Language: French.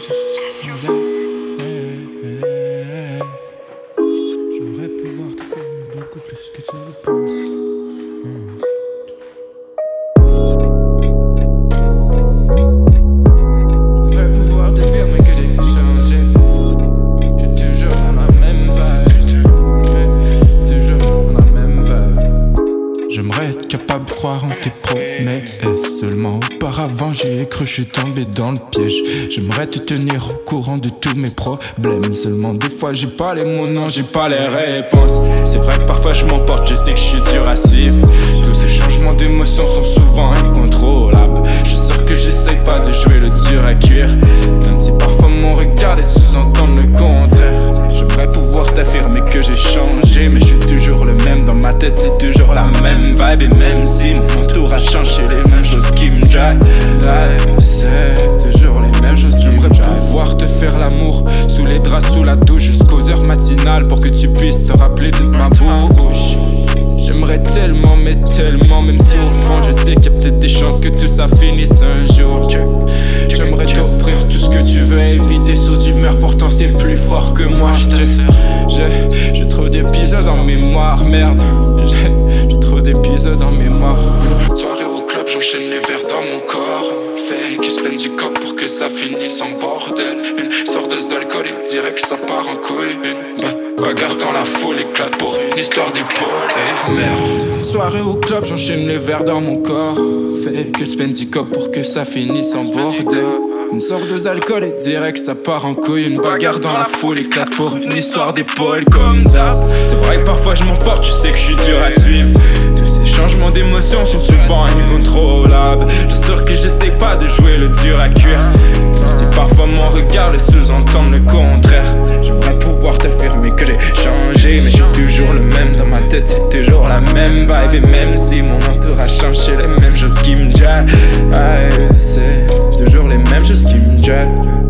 j'ai changé. J'aimerais pouvoir te faire beaucoup plus que tu le penses. J'aimerais pouvoir te faire mais que j'ai changé. J'suis toujours dans la même vibe. Toujours dans la même vibe. J'aimerais être capable de croire en tes promesses. Seulement auparavant j'y ai cru, je suis tombé dans le piège. J'aimerais te tenir au courant de tous mes problèmes. Seulement des fois j'ai pas les mots, non j'ai pas les réponses. C'est vrai que parfois je m'emporte, je sais que je suis dur à suivre. Tous ces changements d'émotions sont souvent incontrôlables. Je suis sûr que j'essaye pas de jouer le dur à cuire, même si parfois mon regard laisse sous-entendre le contraire. J'aimerais pouvoir t'affirmer que j'ai changé, mais je suis toujours le même. Dans ma tête c'est toujours la même vibe. Et même si mon entourage change, c'est les mêmes choses qui me drive. C'est toujours les mêmes choses qui me drive. J'aimerais pouvoir te faire l'amour sous les draps, sous la douche, jusqu'aux heures matinales, pour que tu puisses te rappeler de ma bouche. J'aimerais tellement, mais tellement, même si au fond je sais qu'il y a peut-être des chances que tout ça finisse un jour. J'aimerais t'offrir tout ce que tu veux, éviter saut d'humeur, pourtant c'est plus fort que moi. J'ai trop d'épisodes en mémoire, merde. J'ai trop d'épisodes en mémoire. Une soirée au club, j'enchaîne les verres dans mon corps. Fake, spend du cop pour que ça finisse en bordel. Une sorteuse d'alcool et dirait que ça part en couille. Une bagarre dans la foule éclate pour une histoire d'épaule. Et merde. Une soirée au club, j'enchaîne les verres dans mon corps. Fake, spend du cop pour que ça finisse en bordel. Une sorteuse d'alcool et dirait que ça part en couille. Une bagarre dans la foule éclate pour une histoire d'épaule comme d'hab. C'est vrai que parfois je m'emporte, je sais que je suis dur à suivre. Tous ces changements d'émotions sont souvent incontrôlables. Je suis sûr que j'essaie pas de jouer le dur à cuire, même si parfois mon regard laisse sous-entendre le contraire. J'aimerais pouvoir t'affirmer que j'ai changé, mais je suis toujours le même. Dans ma tête c'est toujours la même vibe. Et même si mon entourage change, c'est les mêmes choses qui me drive. C'est toujours les mêmes choses qui me drive.